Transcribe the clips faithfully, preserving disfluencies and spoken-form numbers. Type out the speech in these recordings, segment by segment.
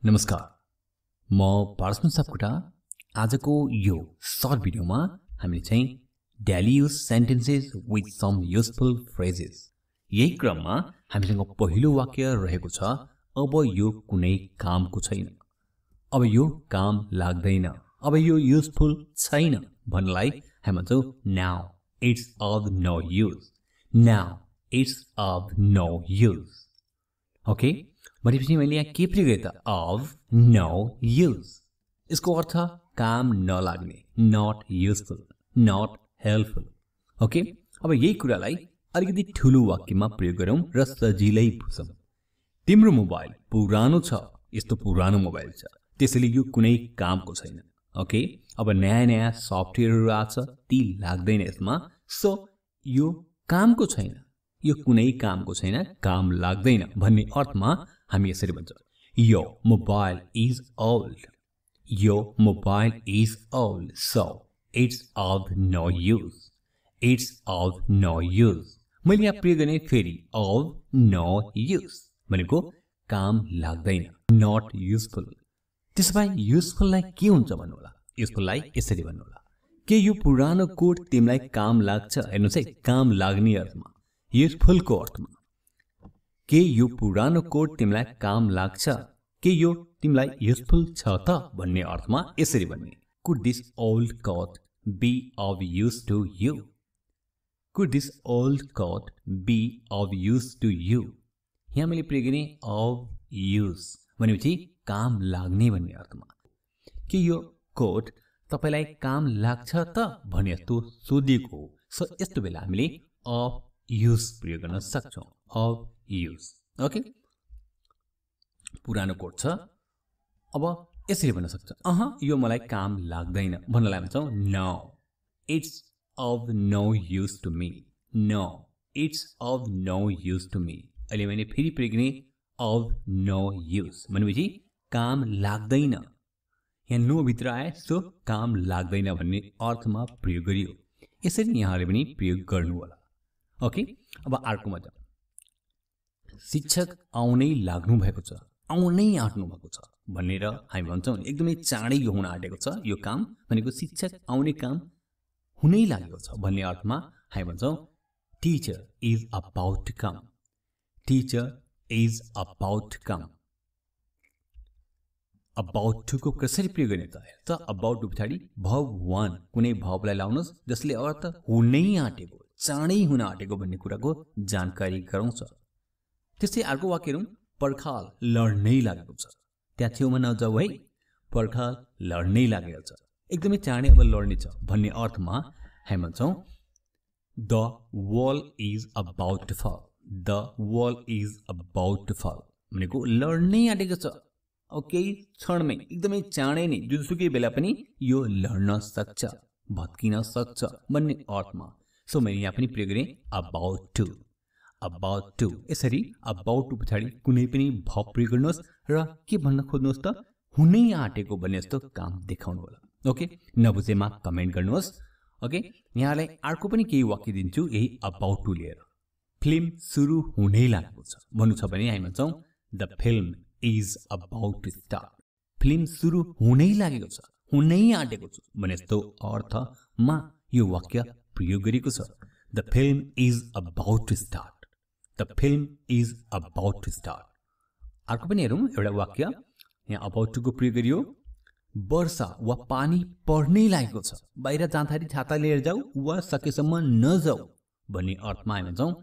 नमस्कार, म पारसमन सापकोटा। आजको यो सर्ट भिडियोमा हामीले चाहिँ daily use sentences with some useful phrases, यही क्रममा हामीसँग पहिलो वाक्य रहेको छ, अब यो कुनै कामको छैन, अब यो काम लाग्दैन, अब यो युजफुल छैन भन्नलाई हामी भन्छौँ now it's of no use, now it's of no use. Okay, भनेपछि मैले यहाँ के प्रयोग गरेँ त, अफ नो युज। यसको अर्थ काम नलाग्ने, not useful, not helpful. Okay, अब यही कुरालाई अलिकति ठुलो वाक्यमा प्रयोग गरौँ र सजिलै बुझौँ। तिम्रो मोबाइल पुरानो छ, यस्तो पुरानो मोबाइल छ, त्यसैले यो कुनै कामको छैन। ओके, अब नयाँ नयाँ सफ्टवेयरहरू आछ, ती लाग्दैन यसमा, सो यो कामको छैन, यो कुनै कामको छैन, काम लाग्दैन भन्ने अर्थमा हामी यसरी भन्छौँ, यो मोबाइल इज ओल्ड, यो mobile is old, so it's of no use, it's of no use. मैले यहाँ प्रयोग गर्ने फेरि अफ नो युज भनेको काम लाग्दैन, नट युजफुल। त्यसो भए युजफुललाई के हुन्छ भन्नु होला, युजफुललाई यसरी भन्नु होला, के यो पुरानो कोड तिमीलाई काम लाग्छ? हेर्नुहोस् है, काम लाग्ने अर्थमा, युजफुलको अर्थमा, के यो पुरानो कोड तिमीलाई काम लाग्छ, के यो तिमीलाई युजफुल छ त भन्ने अर्थमा यसरी भन्ने, could this old code be of use to you, could this old code be of use to you. यहाँ मैले प्रयोग गर्ने अफ युज भनेपछि काम लाग्ने भन्ने अर्थमा, के यो कोड तपाईलाई काम लाग्छ त भने जस्तो सोधिएको हो, सो यस्तो बेला हामीले अफ युज प्रयोग गर्न सक्छौँ, अफ युज। ओके, पुरानो कोड छ, अब यसरी भन्न सक्छ, अह यो मलाई काम लाग्दैन भन्नलाई भन्छौँ no it's of no use to me, no it's of no use to me. अहिले मैले फेरि प्रयोग गर्ने अफ नो युज भनेपछि काम लाग्दैन, यहाँ नो भित्र आए, सो काम लाग्दैन भन्ने अर्थमा प्रयोग गरियो। यसरी यहाँले पनि प्रयोग गर्नु होला। ओके, अब अर्कोमा जाउँ। शिक्षक आउनै लाग्नु भएको छ, आउनै आँट्नु भएको छ भनेर हामी भन्छौँ नि, एकदमै चाँडै यो हुन आँटेको छ, यो काम भनेको शिक्षक आउने काम हुनै लागेको छ भन्ने अर्थमा हामी भन्छौँ teacher is about to come, teacher is about to come. About to को कसरी प्रयोग गर्ने त, त अबाउट टु पछाडि भव वान कुनै भवलाई लाउनुहोस् जसले अर्थ हुनै आँटेको, चाँडै हुन आँटेको भन्ने कुराको जानकारी गराउँछ। त्यस्तै अर्को वाक्य हेरौँ, पर्खाल लड्नै लागेको छ, त्यहाँ छेउमा नजाऊ है, पर्खाल लड्नै लागेको छ, एकदमै चाँडै अब लड्ने छ भन्ने अर्थमा हामी भन्छौँ the ball is about to fall, the ball is about to fall भनेको लड्नै आँटेको छ, ओके क्षणमै एकदमै चाँडै नै जुनसुकै बेला पनि यो लड्न सक्छ, भत्किन सक्छ भन्ने अर्थमा। सो मैले यहाँ पनि प्रयोग गरेँ अबाउट टु, अबाउट टु। यसरी अबाउट टु पछाडि कुनै पनि भव प्रयोग गर्नुहोस् र के भन्न खोज्नुहोस् त, हुनै आँटेको भन्ने जस्तो काम देखाउनु होला। ओके, नबुझेमा कमेन्ट गर्नुहोस्। ओके, यहाँलाई अर्को पनि केही वाक्य दिन्छु यही अबाउट टु लिएर। फिल्म सुरु हुनै लागेको छ भन्नु छ भने हामी भन्छौँ the film is about to start, film सुरु हुनै लागेको छ, हुनै आँटेको छ भने जस्तो अर्थमा यो वाक्य प्रयोग गरिएको छ, the film is about to start, the film is about to start. अर्को पनि हेरौँ एउटा वाक्य, यहाँ अबाउट टु को प्रयोग गरियो, वर्षा वा पानी पर्नै लागेको छ, बाहिर जाँदाखेरि छाता लिएर जाऊ वा सकेसम्म नजाऊ भन्ने अर्थमा हामी भन्छौँ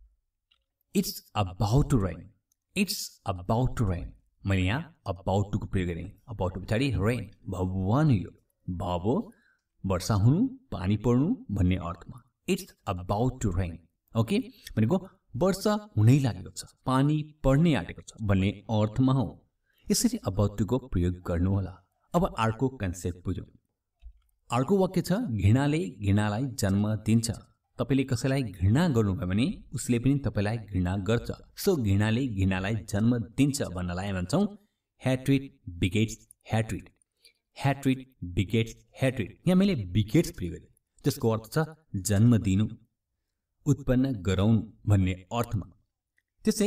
it's about to rain, it's about to rain. मैले यहाँ अबाउट टु को प्रयोग गरेँ, अबाउट टु पछाडि रेन भगवान, यो भव वर्षा हुनु, पानी पर्नु भन्ने अर्थमा, it's about to rain. Okay, भनेको वर्षा हुनै लागेको छ, पानी पर्नै आँटेको छ भन्ने अर्थमा हो। यसरी अबाउट टु को प्रयोग गर्नु होला। अब अर्को कन्सेप्ट बुझौँ। अर्को वाक्य छ, घृणाले घृणालाई जन्म दिन्छ, तपाईँले कसैलाई घृणा गर्नुभयो भने उसले पनि तपाईँलाई घृणा गर्छ, सो घृणाले घृणालाई जन्म दिन्छ भन्नलाई भन्छौँ ह्याट्रिड बिगेट्स ह्याट्रिड, ह्याट्रिड बिगेट्स ह्याट्रिड। यहाँ मैले बिगेट्स प्रयोग गरेँ, त्यसको अर्थ छ जन्म दिनु, उत्पन्न गराउनु भन्ने अर्थमा। त्यसै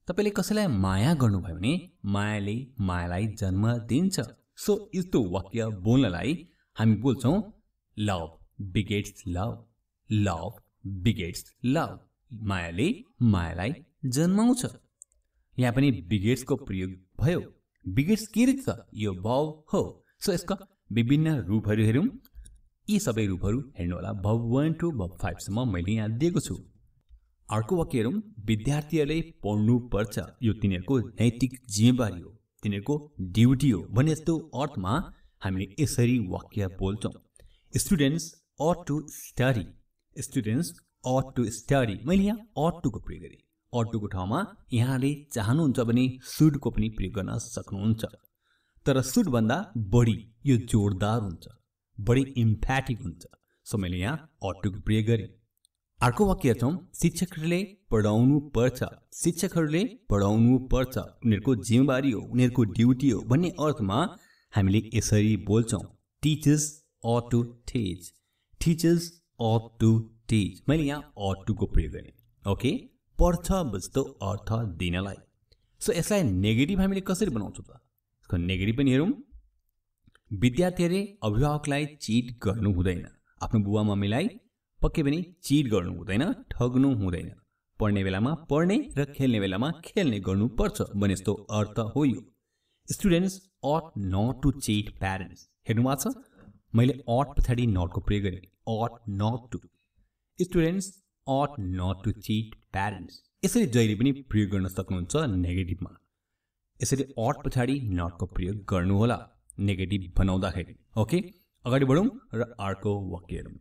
तपाईले कसैलाई माया गर्नुभयो भने मायाले मायालाई जन्म दिन्छ। सो यस्तो वाक्य बोल्नलाई हामी बोल्छौँ love begets love, love begets love. मायाले मायालाई जन्माउँछ। यहाँ पनि बिगेट्सको प्रयोग भयो। बिगेट्स के रहेछ? यो भाव हो। सो यसका विभिन्न रूपहरू हेरौँ। यी सबै रूपहरू हेर्नु होला। भाव वन टू भाव फाइभसम्म मैले यहाँ दिएको छु। अर्को वाक्य हेरौँ। विद्यार्थीहरूले पढ्नु पर्छ, यो तिनीहरूको नैतिक जिम्मेवारी हो, तिनीहरूको ड्युटी हो भने जस्तो अर्थमा हामीले यसरी वाक्य बोल्छौँ। Students ought to study, students ought to study। मैले यहाँ ought to को प्रयोग गरेँ। ought to को ठाउँमा यहाँले चाहनुहुन्छ भने should को पनि प्रयोग गर्न सक्नुहुन्छ। तर should भन्दा बढी यो जोरदार हुन्छ, बढी इम्फेटिक हुन्छ। सो मैले यहाँ ought to को प्रयोग गरेँ। अर्को वाक्य हेर्छौँ। शिक्षकहरूले पढाउनु पर्छ, शिक्षकहरूले पढाउनु पर्छ, उनीहरूको जिम्मेवारी हो, उनीहरूको ड्युटी हो भन्ने अर्थमा हामीले यसरी बोल्छौँ। Teachers ought to teach, teachers ought to teach। मैले यहाँ ought to को प्रयोग गरेँ। ओके, पर्छ जस्तो अर्थ दिनलाई। सो यसलाई नेगेटिभ हामीले कसरी बनाउँछौँ त? यसको नेगेटिभ पनि हेरौँ। विद्यार्थीहरूले अभिभावकलाई चिट गर्नु हुँदैन, आफ्नो बुवा मम्मीलाई पक्कै पनि चिट गर्नु हुँदैन, ठग्नु हुँदैन। पढ्ने बेलामा पढ्ने र खेल्ने बेलामा खेल्ने गर्नुपर्छ भने जस्तो अर्थ हो यो। Students ought not to cheat parents। हेर्नु भएको छ? मैले ought पछाडि not को प्रयोग गरेँ। ought not to। Students ought not to cheat parents। यसरी जहिले पनि प्रयोग गर्न सक्नुहुन्छ नेगेटिभमा। यसरी ought पछाडि not को प्रयोग गर्नुहोला नेगेटिभ बनाउँदाखेरि। ओके, अगाडि बढौँ र अर्को वाक्य हेरौँ।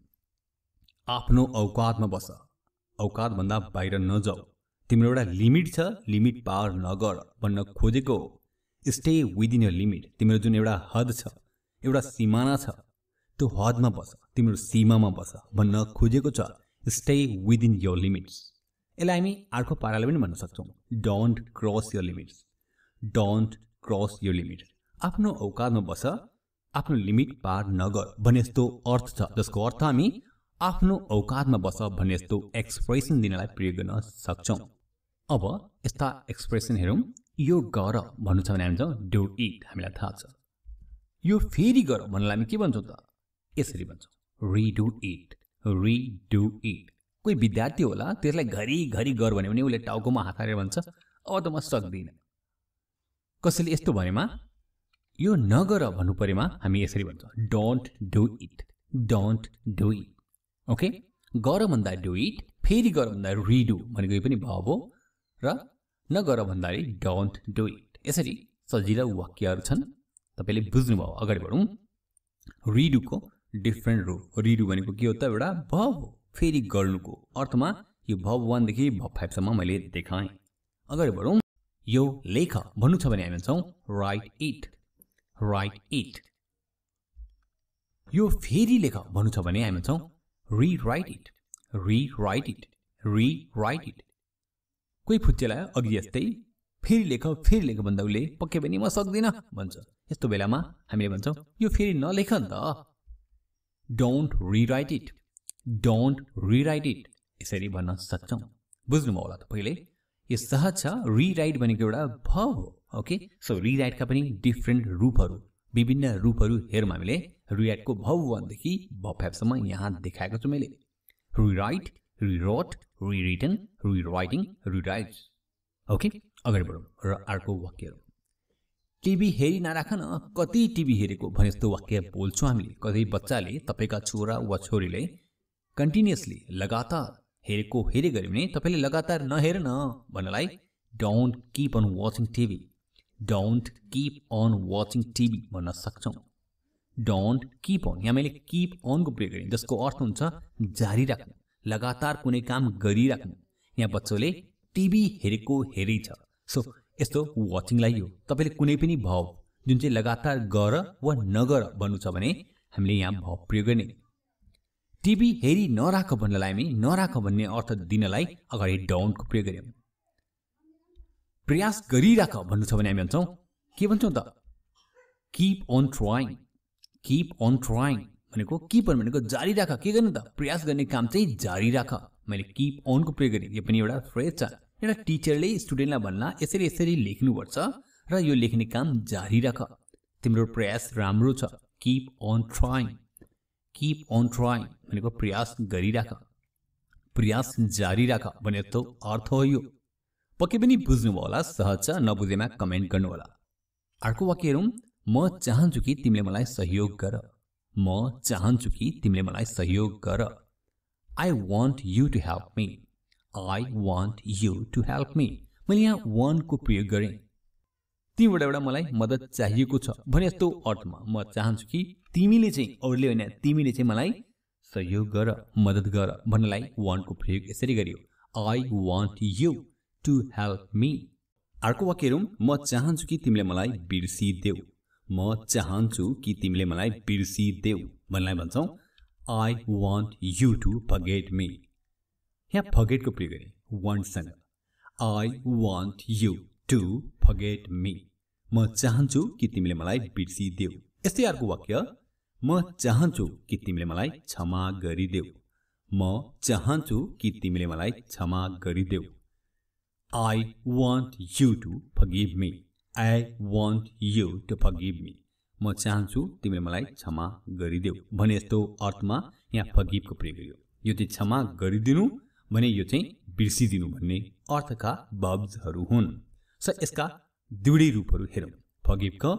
आफ्नो औकातमा बस, औकात भन्दा बाहिर नजाऊ, तिम्रो एउटा लिमिट छ, लिमिट पार नगर भन्न खोजेको हो। स्टे विदिन यर लिमिट, तिम्रो जुन एउटा हद छ, एउटा सिमाना छ, त्यो हदमा बस, तिम्रो सीमामा बस भन्न खोजेको छ। Stay within your limits. यसलाई हामी अर्को पाराले पनि भन्न सक्छौँ। Don't cross your limits, don't cross your limits. आफ्नो औकातमा बस, आफ्नो लिमिट पार नगर भन्ने जस्तो अर्थ छ, जसको अर्थ हामी आफ्नो औकातमा बस भन्ने जस्तो एक्सप्रेसन दिनलाई प्रयोग गर्न सक्छौँ। अब यस्ता एक्सप्रेसन हेरौँ। यो गर भन्नु छ भने हामी भन्छौँ डु इट, हामीलाई थाहा छ। यो फेरि गर भन्नलाई हामी के भन्छौँ त? यसरी भन्छौँ रिडु इट, रिडु इट। कोही विद्यार्थी होला, त्यसलाई घरिघरि गर भन्यो भने उसले टाउकोमा हात हालेर भन्छ अब त म सक्दिनँ। कसैले यस्तो भनेमा यो नगर भन्नु परेमा हामी यसरी भन्छौँ don't do it, don't do it. Okay, गर भन्दा डु इट, फेरि गर भन्दा रिडु भनेको यो पनि भाव हो, र नगर भन्दाखेरि डोन्ट डु इट। यसरी सजिलो वाक्यहरू छन्, तपाईँले बुझ्नुभयो। अगाडि बढौँ। रिडुको डिफ्रेन्ट रूप। रिडु भनेको के हो त? एउटा भाव हो, फेरि गर्नुको अर्थमा। यो भाव वानदेखि भाव फाइभसम्म मैले देखाएँ। अगाडि बढौँ। यो लेख भन्नु छ भने हामी भन्छौँ राइट इट, राइट इट। यो फेरि लेख भन्नु छ भने हामी भन्छौँ rewrite it, rewrite it, rewrite it. कोही फुच्चेलाई अघि जस्तै फेरि लेख फेरि लेख भन्दा उसले पक्कै पनि म सक्दिनँ भन्छ। यस्तो बेलामा हामीले भन्छौँ यो फेरि नलेख नि त, don't rewrite it, don't rewrite it. यसरी भन्न सक्छौँ। बुझ्नुभयो होला तपाईँले? यो सहज छ। रिराइट भनेको एउटा भाव हो। ओके, सो रिराइटका पनि डिफ्रेन्ट रूपहरू, विभिन्न रूपहरू हेरौँ हामीले। रिराइटको भाव वानदेखि भाव फाइभसम्म यहाँ देखाएको छु मैले। Rewrite, rewrote, rewritten, rewriting, rewrites. Okay, अगाडि बढौँ र अर्को वाक्य। टिभी हेरि नराख न, कति टिभी हेरेको भने जस्तो वाक्य बोल्छौँ हामीले। कतै बच्चाले, तपाईँका छोरा वा छोरीले कन्टिन्युसली लगातार हेरेको हेरे गऱ्यो भने तपाईँले लगातार नहेर न भन्नलाई don't keep on watching TV, don't keep on watching TV भन्न सक्छौँ। डोन्ट किप अन, यहाँ मैले किप अनको प्रयोग गरेँ, जसको अर्थ हुन्छ जारी राख्नु, लगातार कुनै काम गरिराख्नु। यहाँ बच्चोले टिभी हेरेको हेरै छ। सो यस्तो वाचिङलाई यो तपाईँले कुनै पनि भाव जुन चाहिँ लगातार गर वा नगर भन्नु छ भने हामीले यहाँ भाव प्रयोग गर्ने। टिभी हेरि नराख भन्नलाई हामी नराख भन्ने अर्थ दिनलाई अगाडि डोन्टको प्रयोग गर्यौँ। प्रयास गरिराख भन्नु छ भने हामी भन्छौँ के भन्छौँ त? Keep on trying, keep on trying भनेको किप अन भनेको जारी राख। के गर्नु त? प्रयास गर्ने काम चाहिँ जारी राख। मैले किप अनको प्रयोग गरेँ। यो पनि एउटा फ्रेज छ, एउटा टिचरले स्टुडेन्टलाई भन्ला यसरी यसरी लेख्नुपर्छ र यो लेख्ने काम जारी राख, तिम्रो प्रयास राम्रो छ, keep on trying. Keep on trying भनेको प्रयास गरिराख, प्रयास जारी राख भने जस्तो अर्थ हो यो। पक्कै पनि बुझ्नुभयो होला, सहज छ, नबुझेमा कमेन्ट गर्नु होला। अर्को वाक्य हेरौँ, म चाहन्छु कि तिमीले मलाई सहयोग गर। म चाहन्छु कि तिमीले मलाई सहयोग गर। I want you to help me. I want you to help me. मैले यहाँ वान्ट को प्रयोग गरेँ। तिमीबाट एउटा मलाई मद्दत चाहिएको छ भने जस्तो अर्थमा म चाहन्छु कि तिमीले चाहिँ, अरूले होइन तिमीले चाहिँ मलाई सहयोग गर, मद्दत गर भन्नलाई वान्ट को प्रयोग यसरी गरियो, I want you to help me. अर्को वाक्य हेरौँ, म चाहन्छु कि तिमीले मलाई बिर्सिदेऊ। म चाहन्छु कि तिमीले मलाई बिर्सिदेऊ भन्नलाई भन्छौँ I want you to forget me. यहाँ फर्गेटको प्रयोग गरेँ वान्टसँग, I want you to forget me. म चाहन्छु कि तिमीले मलाई बिर्सिदेऊ। यस्तै अर्को वाक्य, म चाहन्छु कि तिमीले मलाई क्षमा गरिदेऊ। म चाहन्छु कि तिमीले मलाई क्षमा गरिदेऊ। I want you to forgive me. I want you to forgive me. म चाहन्छु तिमीले मलाई क्षमा गरिदेऊ भने जस्तो अर्थमा यहाँ फर्गिभको प्रयोग गरियो। यो चाहिँ क्षमा गरिदिनु भने यो चाहिँ बिर्सिदिनु भन्ने अर्थका भब्जहरू हुन्। स यसका दुवै रूपहरू हेरौँ। फर्गिभको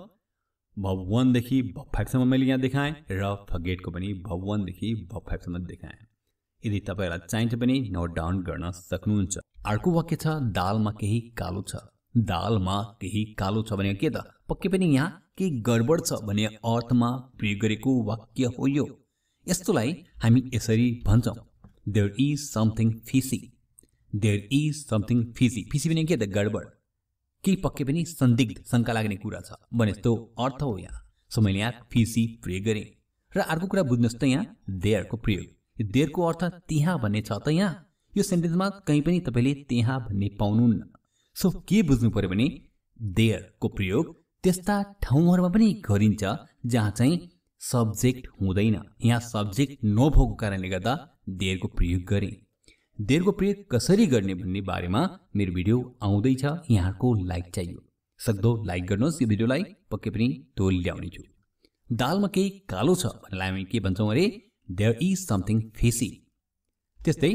भब वानदेखि भब फाइभसम्म मैले यहाँ देखाएँ र फर्गेटको पनि भब वानदेखि भब फाइभसम्म देखाएँ। यदि तपाईँहरूलाई चाहिन्छ भने नोट डाउन गर्न सक्नुहुन्छ। अर्को वाक्य छ, दालमा केही कालो छ। दालमा केही कालो छ भने के त पक्कै पनि यहाँ केही गडबड छ भन्ने अर्थमा प्रयोग गरेको वाक्य हो यो। यस्तोलाई हामी यसरी भन्छौँ, there is something fishy. There is something fishy. Fishy भने के त गडबड, केही पक्कै पनि सन्दिग्ध शङ्का लाग्ने कुरा छ भने जस्तो अर्थ हो यहाँ। सो मैले यहाँ फिसी प्रयोग गरेँ। र अर्को कुरा बुझ्नुहोस् त, यहाँ देयरको प्रयोग, देयरको अर्थ त्यहाँ भन्ने छ त यहाँ यो सेन्टेन्समा कहीँ पनि तपाईँले त्यहाँ भन्ने पाउनुहुन्न। सो के बुझ्नु पर्यो भने देयरको प्रयोग त्यस्ता ठाउँहरूमा पनि गरिन्छ जहाँ चाहिँ सब्जेक्ट हुँदैन। यहाँ सब्जेक्ट नभएको कारणले गर्दा देयरको प्रयोग गरेँ। देयरको प्रयोग कसरी गर्ने भन्ने बारेमा मेरो भिडियो आउँदैछ, यहाँको लाइक चाहियो। सक्दो लाइक गर्नुहोस्, यो भिडियोलाई पक्कै पनि तोल ल्याउने छु। दालमा केही कालो छ भन्नलाई हामी के भन्छौँ अरे, देयर इज समथिङ फिसी। त्यस्तै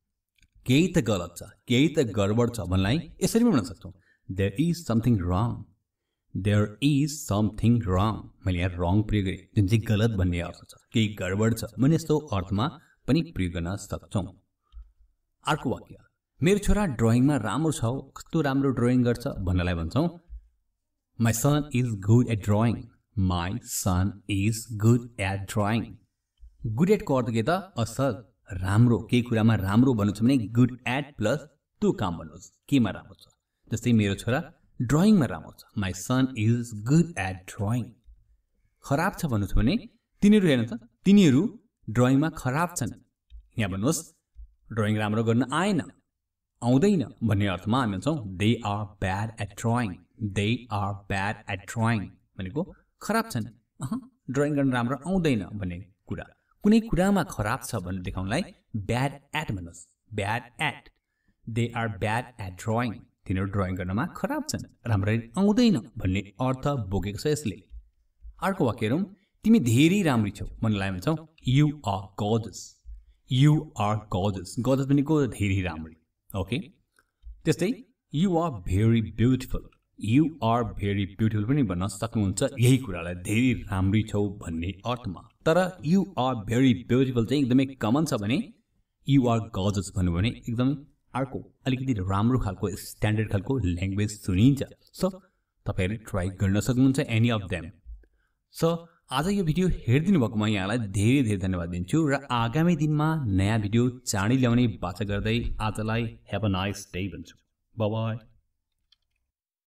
केही त गलत छ, केही त गडबड छ भन्नलाई यसरी पनि भन्न सक्छौँ, there is something wrong. There is something wrong. मैले यहाँ रङ प्रयोग गरेँ जुन चाहिँ गलत भन्ने अर्थ छ, केही गडबड छ भने यस्तो अर्थमा पनि प्रयोग गर्न सक्छौँ। अर्को वाक्य, मेरो छोरा ड्रइङमा राम्रो छ, कस्तो राम्रो ड्रइङ गर्छ भन्नलाई भन्छौँ, my son is good at drawing. My son is good at drawing. Good एटको अर्थ के त असल, राम्रो, केही कुरामा राम्रो भन्नु छ भने गुड एट प्लस त्यो काम भन्नुहोस् केमा राम्रो छ। जस्तै मेरो छोरा ड्रइङमा राम्रो छ, my son is good at drawing. खराब छ भन्नु छ भने तिनीहरू हेर्नु त तिनीहरू ड्रइङमा खराब छन्। यहाँ भन्नुहोस् ड्रइङ राम्रो गर्न आएन, आउँदैन भन्ने अर्थमा हामी भन्छौँ they are bad at drawing. They are bad at drawing भनेको खराब छन्, अह ड्रइङ गर्न राम्रो आउँदैन भन्ने कुरा। कुनै कुरामा खराब छ भनेर देखाउनलाई ब्याड एट भन्नुहोस्, bad at. They are bad at drawing. तिनीहरू ड्रइङ गर्नमा खराब छन्, राम्ररी आउँदैन भन्ने अर्थ बोकेको छ यसले। अर्को वाक्य हेरौँ, तिमी धेरै राम्री छौ भन्नलाई भन्छौँ you are gorgeous. You are gorgeous. Gorgeous भनेको धेरै राम्री। ओके, त्यस्तै you are very beautiful. You are very beautiful पनि भन्न सक्नुहुन्छ यही कुरालाई, धेरै राम्री छौ भन्ने अर्थमा। तर यु आर भेरी ब्युटिफुल चाहिँ एकदमै कमन छ भने यु आर गॉर्जियस भन्नु भने एकदमै अर्को अलिकति राम्रो खालको स्ट्यान्डर्ड खालको ल्याङ्ग्वेज सुनिन्छ। सो तपाईँहरूले ट्राई गर्न सक्नुहुन्छ एनी अफ देम। सो आज यो भिडियो हेरिदिनु भएकोमा यहाँलाई धेरै धेरै धन्यवाद दिन्छु र आगामी दिनमा नयाँ भिडियो चाँडै ल्याउने बाचा गर्दै आजलाई हेभ अ नाइस डे भन्छु। Bye by.